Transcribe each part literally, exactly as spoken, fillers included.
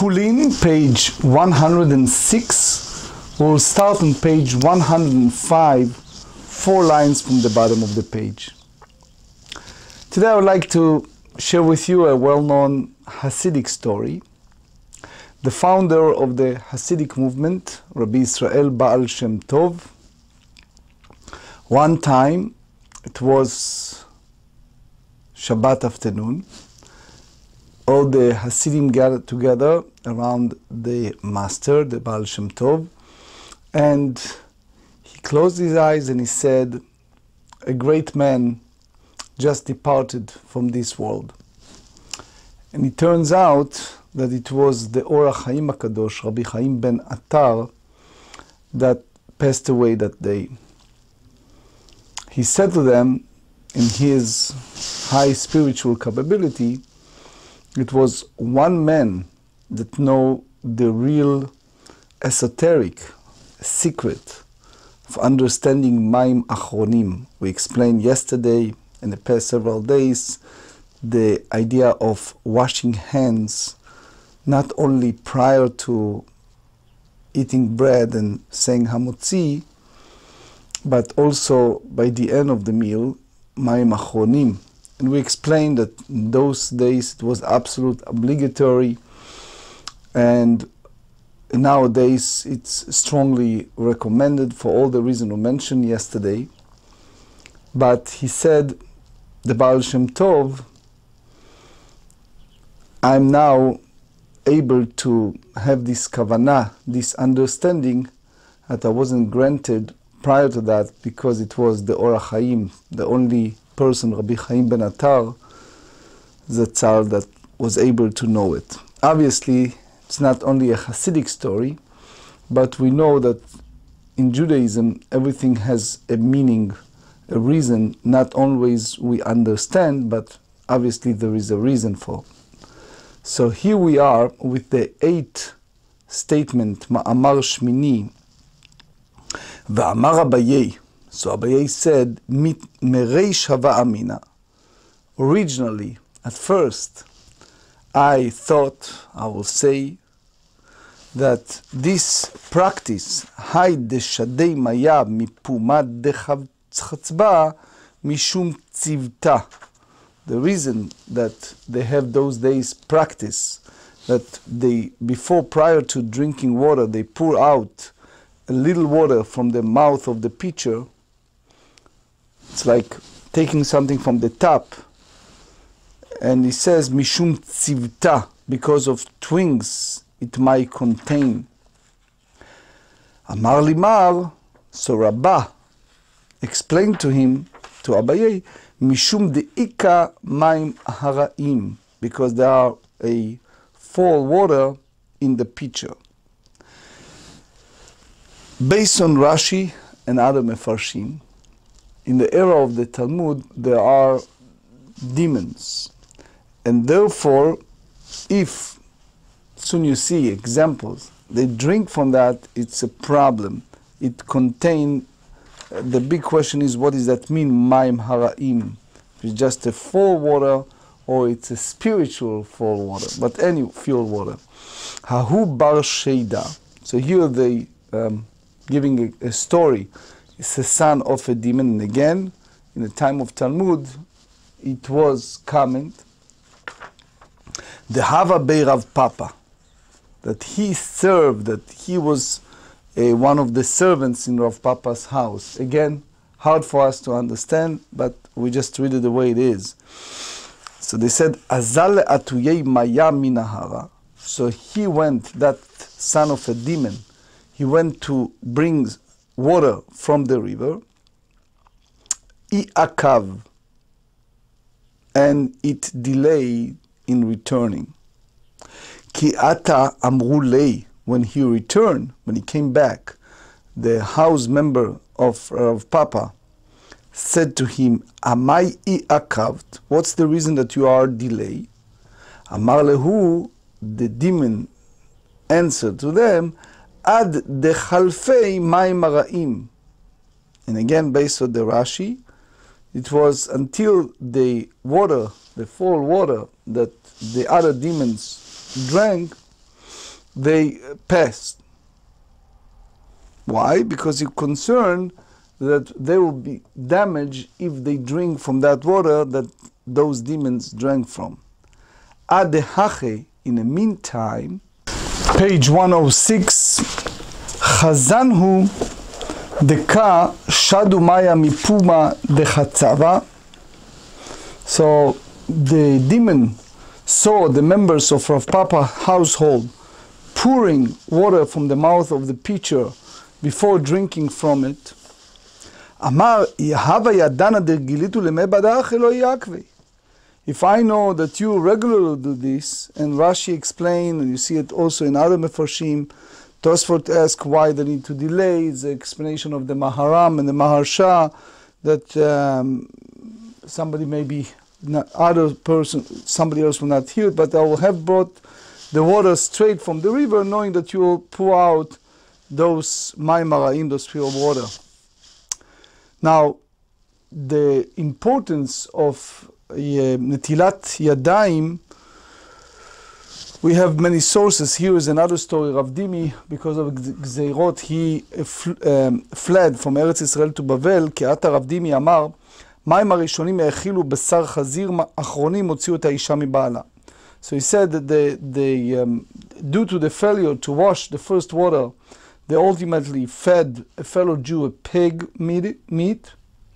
Chulin, page one hundred six. We'll start on page one hundred five, four lines from the bottom of the page. Today I would like to share with you a well-known Hasidic story. The founder of the Hasidic movement, Rabbi Israel Baal Shem Tov, one time, it was Shabbat afternoon, all the Hasidim gathered together around the master, the Baal Shem Tov, and he closed his eyes and he said, a great man just departed from this world. And it turns out that it was the Or HaChaim HaKadosh, Rabbi Chaim ben Attar, that passed away that day. He said to them, in his high spiritual capability, it was one man that know the real esoteric secret of understanding Maim Achronim. We explained yesterday, in the past several days, the idea of washing hands, not only prior to eating bread and saying Hamotzi, but also by the end of the meal, Maim Achronim. And we explained that in those days it was absolute obligatory, and nowadays it's strongly recommended for all the reasons we mentioned yesterday. But he said, the Baal Shem Tov, I'm now able to have this kavanah, this understanding that I wasn't granted prior to that, because it was the Or HaChaim, the only person, Rabbi Chaim ben Attar, Zatzal, that was able to know it. Obviously, it's not only a Hasidic story, but we know that in Judaism, everything has a meaning, a reason. Not always we understand, but obviously there is a reason for. So here we are with the eighth statement, Ma'amar Shmini, Va'amar Abaye. So Abaye said, Mereish hava amina. Originally, at first, I thought, I will say, that this practice, Hay de shadei maya mipumad de chatzba mishum tzivta. The reason that they have those days practice, that they, before, prior to drinking water, they pour out a little water from the mouth of the pitcher. It's like taking something from the tap. And he says, Mishum tzivta, because of twigs it might contain. Amar limar, so Rabbah explained to him, to Abaye, Mishum de'ika maim haraim, because there are a foul water in the pitcher. Based on Rashi and other Mefarshim, in the era of the Talmud, there are demons. And therefore, if, soon you see examples, they drink from that, it's a problem. It contains, uh, the big question is, what does that mean, Maim Haraim? If it's just a foul water, or it's a spiritual foul water, but any fuel water. Hahu bar sheida. So here they um, giving a, a story. It's the son of a demon, and again, in the time of Talmud, it was common, the Hava Bei Rav Papa, that he served, that he was a, one of the servants in Rav Papa's house. Again, hard for us to understand, but we just read it the way it is. So they said, Azal atuyei maya minahara. So he went, that son of a demon, he went to bring water from the river, i'akav, and it delayed in returning. Ki ata amru lei, when he returned, when he came back, the house member of Rav Papa said to him, Amai i'akavt, what's the reason that you are delayed? Amar lehu, the demon answered to them, Ad de chalfei maim haraim. And again, based on the Rashi, it was until the water, the foul water that the other demons drank, they passed. Why? Because you're concerned that they will be damaged if they drink from that water that those demons drank from. Ad dehache, in the meantime, page one oh six, Chazanhu deka shadu maya mipuma dechatzava. So the demon saw the members of Rav Papa's household pouring water from the mouth of the pitcher before drinking from it. Amar Yahava yadana dergilitu leme badach elo yakve. If I know that you regularly do this, and Rashi explained, and you see it also in other Mefarshim, Tosfot asked why they need to delay. It's the explanation of the Maharam and the Maharsha, that um, somebody maybe, not, other person, somebody else will not hear it, but I will have brought the water straight from the river, knowing that you will pour out those Maimaraim, those pure water. Now, the importance of uh, Netilat Yadayim, we have many sources. Here is another story. Rav Dimi, because of Gzeirot, he uh, fl um, fled from Eretz Yisrael to Bavel. כי עתה רב דימי אמר, מים הראשונים האכילו בשר חזיר, אחרונים הוציאו את האישה מבעלה. So he said that the, the, um, due to the failure to wash the first water, they ultimately fed a fellow Jew a pig meat. meat.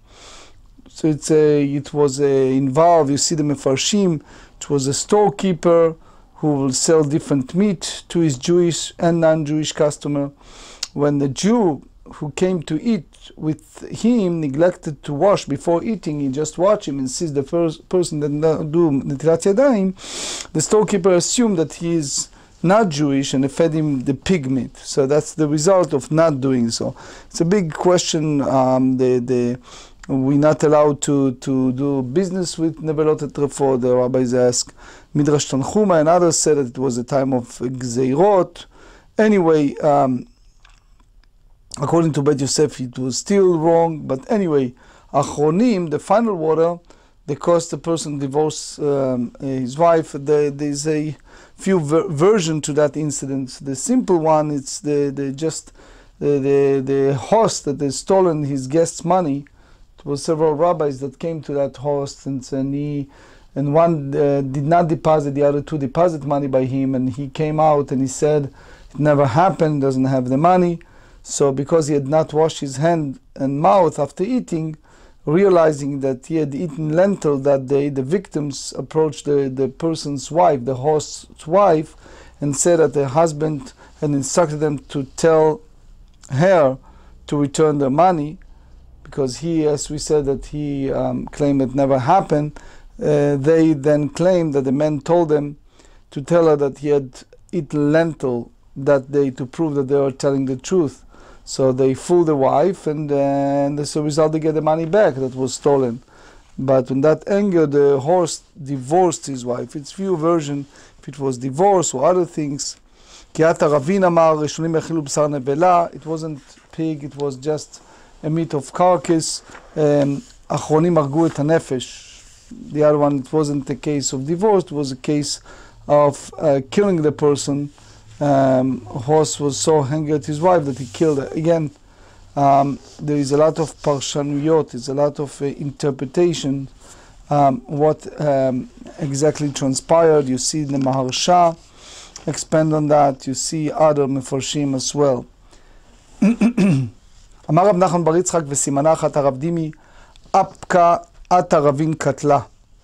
So it's a, it was a, involved, you see the Mefarshim, it was a storekeeper who will sell different meat to his Jewish and non-Jewish customer. When the Jew who came to eat with him neglected to wash before eating, he just watched him and sees the first person that do Netilat Yadayim, the storekeeper assumed that he is not Jewish and fed him the pig meat. So that's the result of not doing so. It's a big question. Um, the, the, we're not allowed to, to do business with Nevelot Etrefot. The rabbis ask. Midrash Tanchuma and others said that it was a time of Gzeirot. Anyway, um, according to Bet Yosef, it was still wrong. But anyway, Achronim, the final water, they caused the person to divorce um, his wife. There, there's a few ver version to that incident. The simple one, it's the, the just the, the, the host that has stolen his guest's money. It was several rabbis that came to that host, and, and he and one uh, did not deposit, the other two deposit money by him, and he came out and he said it never happened, doesn't have the money. So because he had not washed his hand and mouth after eating, realizing that he had eaten lentil that day, the victims approached the, the person's wife, the host's wife, and said that the husband had instructed them to tell her to return their money, because he, as we said, that he um, claimed it never happened. Uh, they then claimed that the man told them to tell her that he had eaten lentil that day to prove that they were telling the truth. So they fooled the wife, and, uh, and as a result they get the money back that was stolen. But in that anger, the host divorced his wife. It's few version if it was divorce or other things. It wasn't pig, it was just a meat of carcass. Um, the other one, it wasn't a case of divorce, it was a case of uh, killing the person. Um, horse was so angry at his wife that he killed her. Again, um, there is a lot of parshanuyot, there's a lot of uh, interpretation, um, what um, exactly transpired. You see the Maharsha expand on that, you see other Mefarshim as well. אמר רב נחמן בר יצחק וסימנה אחת הרב דימי אפקה את הרבין קטלה.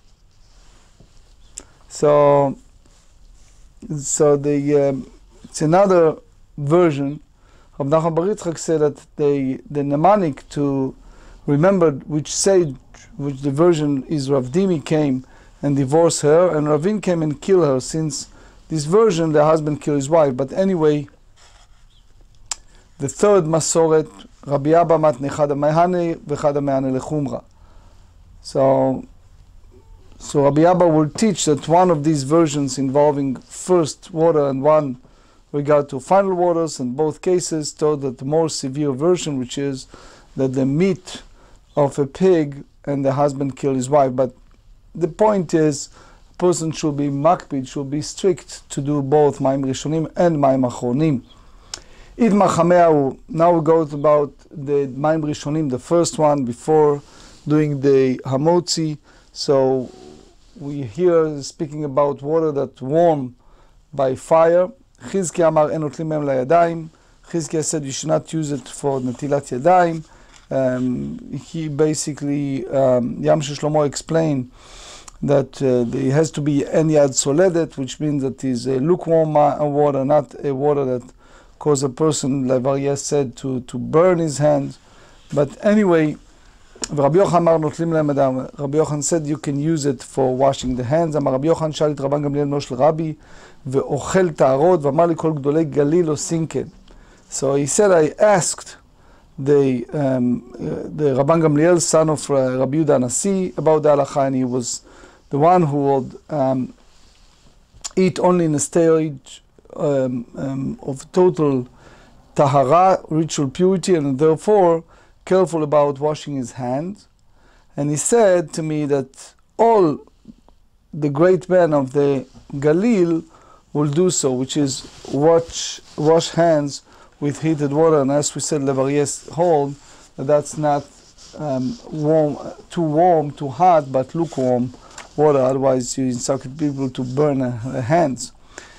So, so the um, it's another version. Rav Nachman bar Yitzchak said that the the mnemonic to remember which sage, which the version is Rav Dimi came and divorced her, and Ravin came and killed her. Since this version, the husband killed his wife. But anyway, the third Masoret, Rabbi Abba matne chad ha'mehane v'chad ha'mehane lechumra. So, so Rabbi Abba will teach that one of these versions involving first water and one regard to final waters, in both cases taught that the more severe version, which is that the meat of a pig and the husband killed his wife. But the point is, person should be makpid, should be strict to do both Mayim Rishonim and Mayim Achronim. Idma Chameahu, now we go about the Mayim Rishonim, the first one before doing the Hamotzi. So we here speaking about water that warm by fire. Chizkiah Amar En Notlim Mehem Layadayim. Chizkiah said you should not use it for Natilat Yadayim. Um, he basically, um, Yam Shlomo explained that uh, it has to be En Yad Soledet, which means that it is a lukewarm water, not a water that causes a person, like Varyeh said, to, to burn his hands. But anyway, Rabbi Yochanan said you can use it for washing the hands. אמר רבי יוחנן שאל את רבן גמליאל בנו של רבי ואוכל טהרות ואמר לי כל גדולי גליל עושים כן. So he said, I asked the um, uh, the Rabban Gamliel, son of uh, Rabbi Yehuda Nasi, about the halacha, and he was the one who would um, eat only in a stage um, um, of total tahara, ritual purity, and therefore careful about washing his hands. And he said to me that all the great men of the Galil will do so, which is wash, wash hands with heated water. And as we said, Levaryeh hold that that's not um, warm, too warm, too hot, but lukewarm water. Otherwise, you instruct people to burn their uh, hands.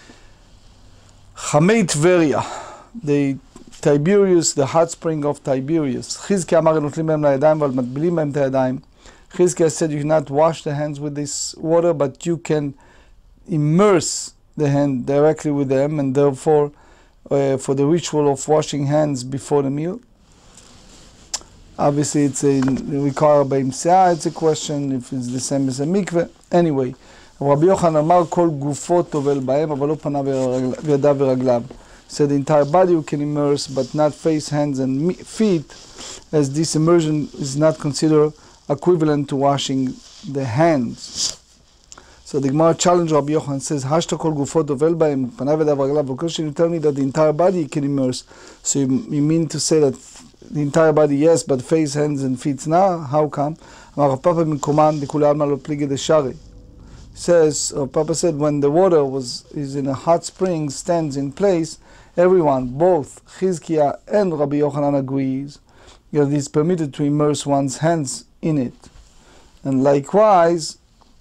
Chamei Tveria, the Tiberius, the hot spring of Tiberius. Chizkiah Amar Notlim Mehem Layadayim Val Matbilim Mehem Tayadayim. Chizkiah said you cannot wash the hands with this water, but you can immerse the hand directly with them, and therefore uh, for the ritual of washing hands before the meal. Obviously it's a require by Imseah, it's a question if it's the same as a mikveh. Anyway, Rabbi Yochanan Amar Kol Gufo Tovel Bahem אבל לא פניו וידיו ורגליו. So the entire body you can immerse, but not face, hands and feet, as this immersion is not considered equivalent to washing the hands. So the Gemara challenge Rabbi Yochanan says, Hashta kol gufot dovel bahem, panav v'yadav v'raglav. Of course, you tell me that the entire body you can immerse. So you, you mean to say that the entire body, yes, but face, hands and feet, now? How come? Rav Papa Minkoman, the Kula Alma lo pligi de shari. Says, Rav Papa said, when the water was is in a hot spring, stands in place, everyone, both Chizkiah and Rabbi Yochanan agrees that it is permitted to immerse one's hands in it. And likewise,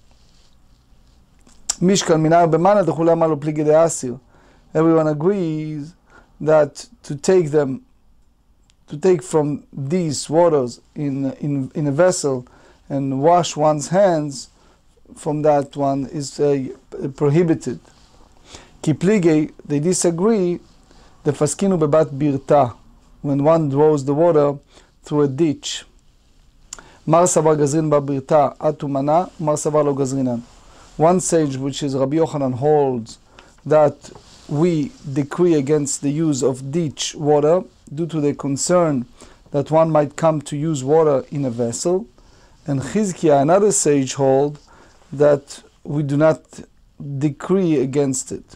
Mishkan minar b'mana d'chulei malo pligi de'asir. Everyone agrees that to take them, to take from these waters in in in a vessel and wash one's hands from that one is uh, prohibited. Ki pligi, they disagree. The faskinu bebat birta, when one draws the water through a ditch. Mar savar gazrin ba birta atumana, mar savar lo gazrinan. One sage, which is Rabbi Yochanan, holds that we decree against the use of ditch water due to the concern that one might come to use water in a vessel. And Chizkiah, another sage, hold that we do not decree against it.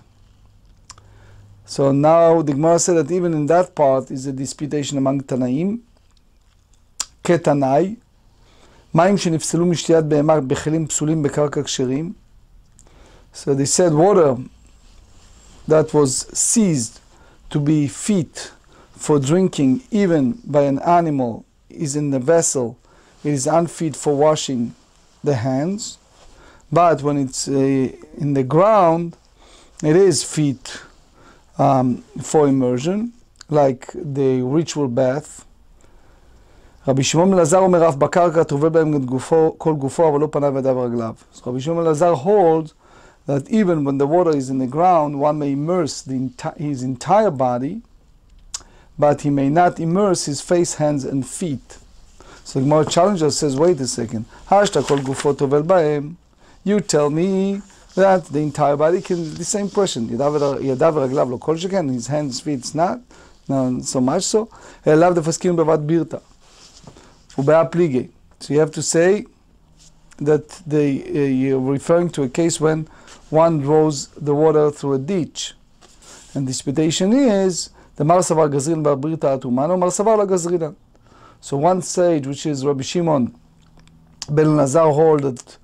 So now the Gemara said that even in that part is a disputation among Tanaim. Ketanai, מים שנפסלו משתיית בהמה בכלים פסולים בקרקע כשרים. So they said water that was seized to be fit for drinking even by an animal is in the vessel. It is unfit for washing the hands. But when it's uh, in the ground, it is fit um, for immersion, like the ritual bath. רבי שמעון בן אלעזר אומר אף בקרקע טובל בהם כל גופו אבל לא פניו וידיו ורגליו. So Rabbi Shimon ben Elazar holds that even when the water is in the ground, one may immerse the enti his entire body, but he may not immerse his face, hands, and feet. So the Gemara challenger says, wait a second. Hashta kol gufo tovel bahem. You tell me that the entire body can, the same question. Yadav v'raglav lo kol sheken, his hands, feet, not, not so much so. Elav defaskin bevat birta. Ubea plige. So you have to say that they, uh, you're referring to a case when one draws the water through a ditch. And the disputation is the mar savar gazrin ba'brita atumano, mar savar la gazrina. So one sage, which is Rabbi Shimon ben Elazar, hold that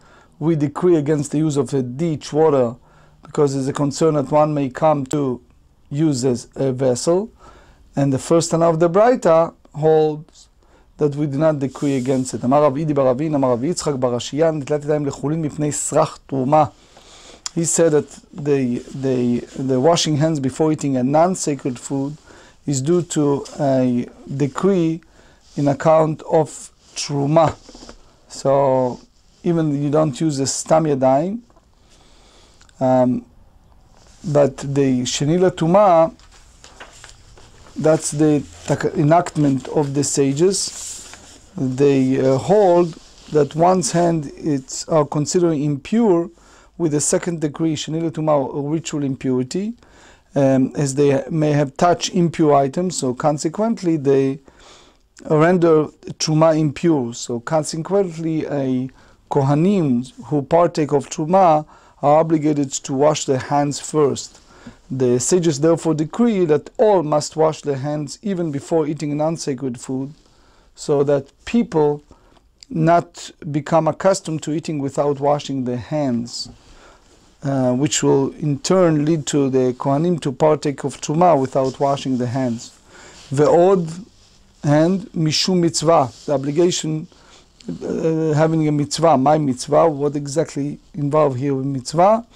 we decree against the use of the ditch water because there's a concern that one may come to use as a vessel. And the first Tana of the Braita holds that we do not decree against it. אמר רב אידי ברבין, אמר רב יצחק ברשייה, נטילת ידיים לחולין מפני סרח תרומה. He said that the, the, the washing hands before eating a non-sacred food is due to a decree in account of truma. So even you don't use a stam yadayim, um, but the shenila tuma, that's the enactment of the sages. They uh, hold that one's hand is are considered impure with the second degree shenila tuma, or ritual impurity, um, as they may have touched impure items. So consequently, they render truma impure. So consequently, a kohanim who partake of truma are obligated to wash their hands first. The sages therefore decree that all must wash their hands even before eating non-sacred food, so that people not become accustomed to eating without washing their hands, uh, which will in turn lead to the kohanim to partake of truma without washing their hands. Ve'od, and mishum mitzvah, the obligation, uh, having a mitzvah. My mitzvah, what exactly involved here with mitzvah?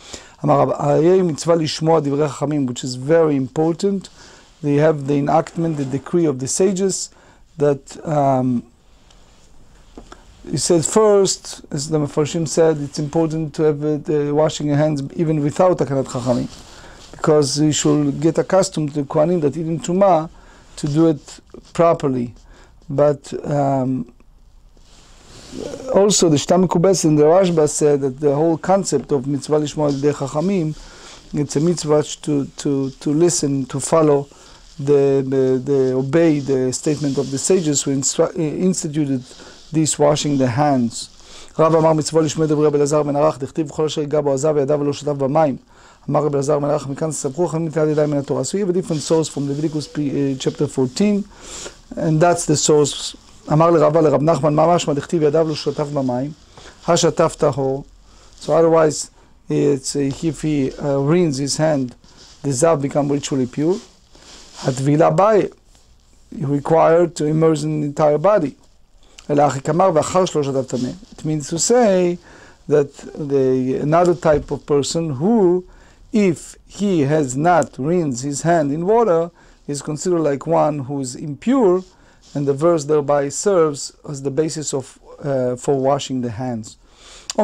Which is very important. They have the enactment, the decree of the sages that um, he said first, as the Mefarshim said, it's important to have uh, the washing your hands even without takanat chachamim, because you should get accustomed to the kohanim that eating truma to do it properly. But um, also the Shita Mekubes and the Rashba said that the whole concept of mitzvah lishmo al-yedei chachamim, it's a mitzvah to, to, to listen, to follow, the, the, the obey the statement of the sages who instru- instituted this washing the hands. רב אמר מצווה לשמוע דברי רבי אלעזר בן ערך, דכתיב כל אשר ייגע בו עזב וידיו ולא שטף במים. אמר רבי אלעזר בן ערך, מכאן תספחו חכמים נטילת ידיים מן התורה. So we have a different source from Leviticus uh, chapter fourteen, and that's the source. אמר לרבה לרב נחמן, מה משמע דכתיב ידיו לא שטף במים? השטף טהור. So otherwise, it's, uh, if he uh, rinse his hand, the zav become ritually pure. הטבילה bai, required to immerse in the entire body. It means to say that the another type of person who, if he has not rinsed his hand in water, is considered like one who is impure, and the verse thereby serves as the basis of uh, for washing the hands. The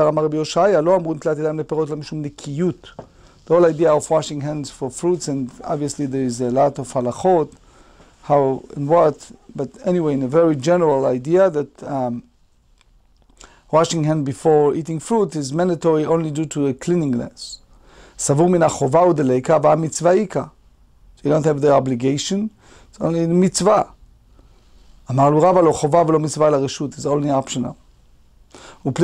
whole idea of washing hands for fruits, and obviously there is a lot of halachot, how and what, but anyway, in a very general idea that um, washing hand before eating fruit is mandatory only due to a cleanliness. So you don't have the obligation, it's only mitzvah. It's only optional. It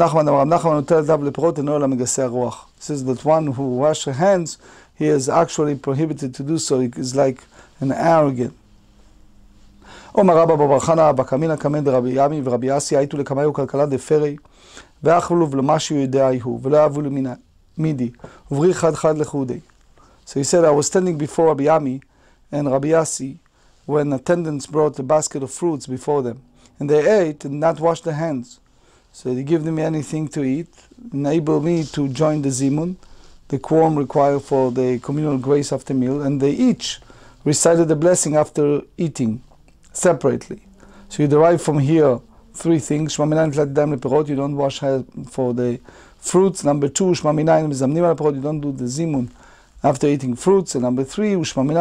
says that one who washes her hands, he is actually prohibited to do so. It is like an arrogant. אומר רבא בר חנא בקמינא קמא דרבי ימי ורבי אסי הייתו לקמיו כלכלה דפרי ואכלו ולמשהו ידעיהו ולא אהבו למידי וברי חד חד לחודי. So he said, I was standing before Rabbi Yami and Rabbi Yassi when attendants brought a basket of fruits before them, and they ate and not washed their hands. So they give them anything to eat, enable me to join the zimun, the quorum required for the communal grace after meal, and they each recited the blessing after eating separately. So you derive from here three things. You don't wash hands for the fruits. Number two, you don't do the zimun after eating fruits. And number three,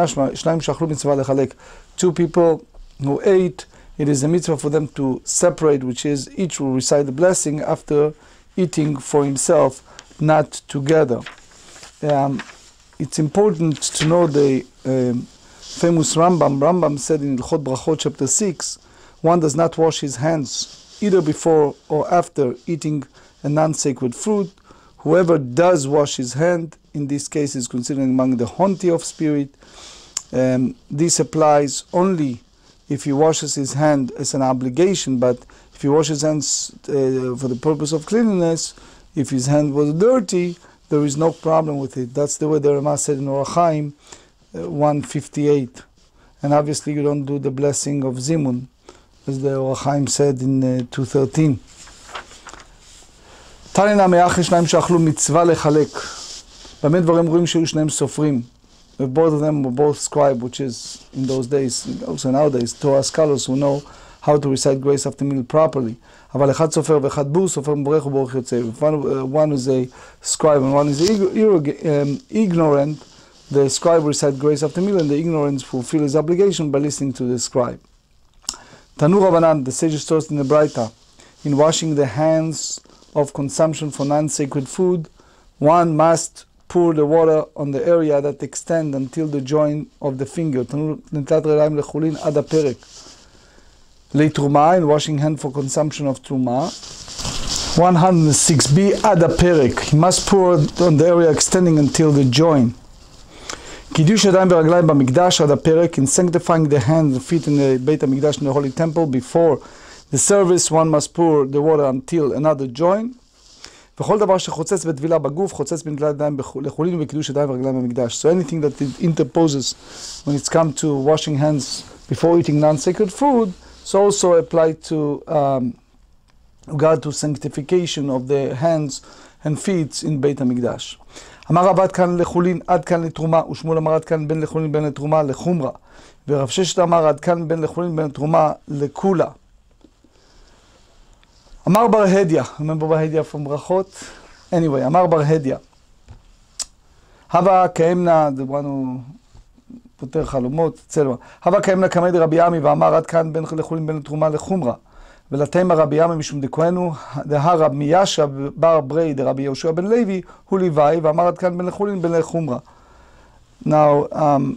two people who ate, it is a mitzvah for them to separate, which is each will recite the blessing after eating for himself, not together. Um, it's important to know the um, famous Rambam. Rambam said in Ilchot Brachot chapter six, one does not wash his hands either before or after eating a non-sacred fruit. Whoever does wash his hand, in this case is considered among the honti of spirit. Um, this applies only if he washes his hand as an obligation, but if he washes hands uh, for the purpose of cleanliness, if his hand was dirty, there is no problem with it. That's the way the Rama said in Orach Chaim uh, one fifty-eight. And obviously you don't do the blessing of Zimun, as the Orach Chaim said in uh, two thirteen. תניא מאחרי שניים שאכלו מצווה לחלק. במה דברים רואים שהיו שניהם סופרים. Both of them were both scribe, which is in those days, also nowadays, Torah scholars who know how to recite grace after meal properly. אבל אחד סופר ואחד בור, סופר מברך ובורך יוצא. One, one is a scribe and one is um, ignorant. The scribe recite grace after meal and the ignorant fulfill his obligation by listening to the scribe. Tanu Rabbanan, the sages taught in the Braita, in washing the hands of consumption for non-sacred food, one must pour the water on the area that extend until the joint of the finger. נטילת רגליים לחולין עד הפרק. לתרומה, in washing hand for consumption of truma. one hundred six b עד הפרק. He must pour on the area extending until the joint. קידוש ידיים ורגליים במקדש עד הפרק, in sanctifying the hands and feet in the בית המקדש in the holy temple before the service, one must pour the water until another joint. וכל דבר שחוצץ בטבילה בגוף, חוצץ בנטילת ידיים לחולין ובקידוש ידיים ורגליים במקדש. So anything that it interposes when it's come to washing hands before eating non-sacred food, so also applied to um, regard to sanctification of the hands and feet in בית המקדש. אמר רב עד כאן לחולין, עד כאן לתרומה, ושמואל אמר עד כאן בין לחולין בין לתרומה לחומרה. ורב ששת אמר עד כאן בין לחולין בין לתרומה לכולה. אמר בר הדיה, remember בר הדיה from ברכות? Anyway, אמר בר הדיה. הווה כאמנה, the one who פותר חלומות, צלמה. הווה כאמנה כמד רבי עמי ואמר עד כאן בין לחולין בין לתרומה לחומרה. ולתימה רבי עמי משום דכהנו, דהרב מיאשה בר ברי דרבי יהושע בן לוי, הוא ליוואי, ואמר עד כאן בין לחולין בין לחומרה. Now, um,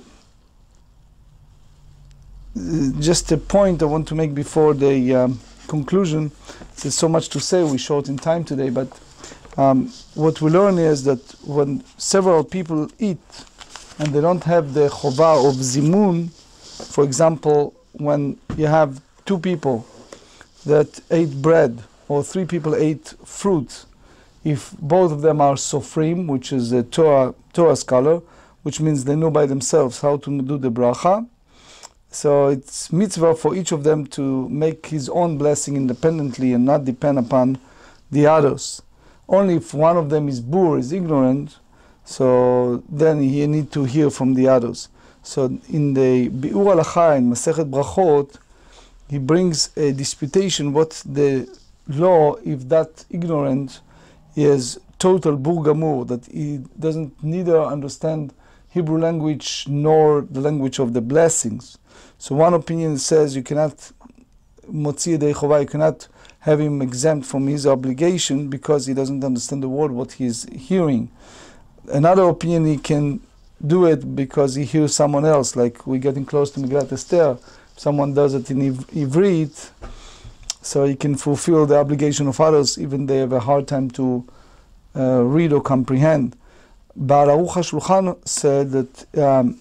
just a point I want to make before the um, conclusion. There's so much to say, we're short in time today, but um, what we learn is that when several people eat and they don't have the chovah of zimun, for example, when you have two people that ate bread or three people ate fruit, if both of them are sofrim, which is a Torah, Torah scholar, which means they know by themselves how to do the bracha, so it's mitzvah for each of them to make his own blessing independently and not depend upon the others. Only if one of them is bur, is ignorant, so then he need to hear from the others. So in the Bi'ur Halacha in Masechet Brachot, he brings a disputation what the law if that ignorant is total bur gamur, that he doesn't neither understand Hebrew language nor the language of the blessings. So one opinion says you cannot motzi yedei chovah, you cannot have him exempt from his obligation because he doesn't understand the word what he is hearing. Another opinion, he can do it because he hears someone else, like we're getting close to Megillat Esther. Someone does it in Ivrit, so he can fulfill the obligation of others, even they have a hard time to uh, read or comprehend. But Aruch HaShulchan said that um,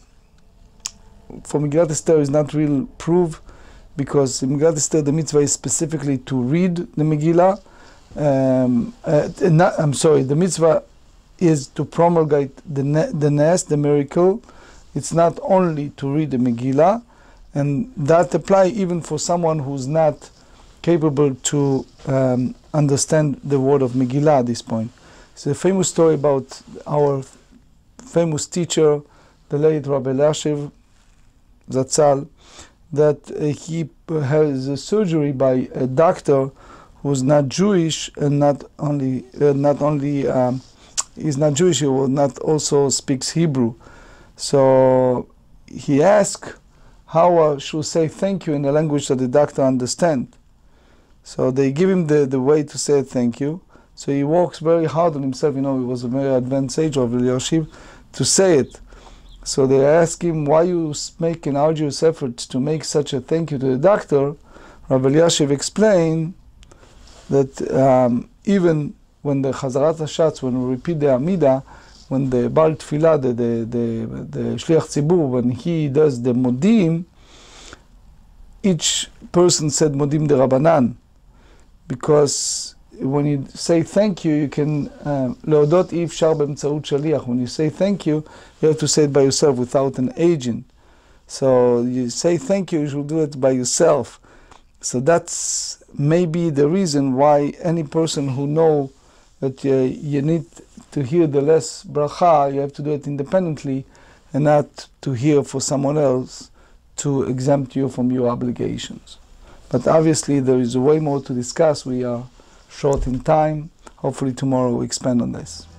for Megillat Esther is not real proof, because in Megillat Esther the mitzvah is specifically to read the Megillah. Um, uh, not, I'm sorry, the mitzvah is to promulgate the ne the nes, the miracle. It's not only to read the Megillah, and that apply even for someone who's not capable to um, understand the word of Megillah at this point. It's a famous story about our famous teacher, the late Rabbi Lashiv Zatzal, that uh, he has a surgery by a doctor who's not Jewish and not only uh, not only um, is not Jewish, he will not also speaks Hebrew. So he asked how uh, should say thank you in a language that the doctor understands. So they give him the, the way to say thank you. So he works very hard on himself. You know, he was a very advanced age of Eliashib to say it. So they ask him, why you make an arduous effort to make such a thank you to the doctor? Rabbi Eliashiv explained that um, even when the Chazarat HaShatz, when we repeat the Amida, when the Baal Tfilah, the, the, the, the Shliach Tzibur, when he does the Modim, each person said Modim de Rabbanan, because when you say thank you, you can, להודות אי אפשר באמצעות שליח. When you say thank you, you have to say it by yourself without an agent. So you say thank you, you should do it by yourself. So that's maybe the reason why any person who know that uh, you need to hear the less bracha, you have to do it independently and not to hear for someone else to exempt you from your obligations. But obviously there is way more to discuss. We are short in time. Hopefully tomorrow we'll expand on this.